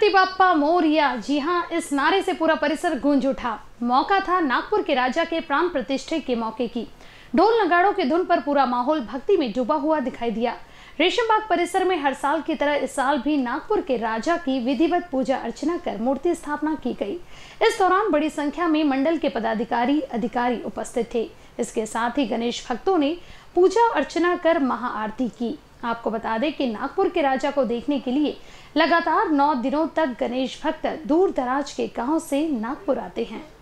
गणपति बाप्पा मोरया। जी हाँ, इस नारे से पूरा परिसर गूंज उठा। मौका था नागपुर के राजा के प्राण प्रतिष्ठा के मौके की। ढोल नगाड़ों की धुन पर पूरा माहौल भक्ति में डूबा हुआ दिखाई दिया। रेशमबाग परिसर में हर साल की तरह इस साल भी नागपुर के राजा की विधिवत पूजा अर्चना कर मूर्ति स्थापना की गई। इस दौरान बड़ी संख्या में मंडल के पदाधिकारी अधिकारी उपस्थित थे। इसके साथ ही गणेश भक्तों ने पूजा अर्चना कर महाआरती की। आपको बता दें कि नागपुर के राजा को देखने के लिए लगातार 9 दिनों तक गणेश भक्त दूर दराज के गांव से नागपुर आते हैं।